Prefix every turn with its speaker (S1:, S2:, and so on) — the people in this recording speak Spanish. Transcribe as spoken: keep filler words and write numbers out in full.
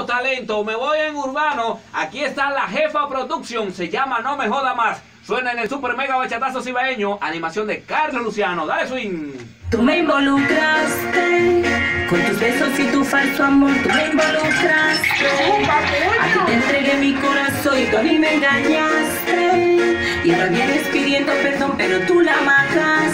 S1: talento. Me voy en urbano. Aquí está la jefa production. Se llama No Me Joda Más. Suena en el super mega bachatazo cibaeño. Animación de Carlos Luciano. Dale swing.
S2: Tú me involucraste con tus besos y tu falso amor. Tú me involucraste. A ti te entregué mi corazón y tú a mí me engañaste. Y ahora vienes pidiendo perdón, pero tú la mataste.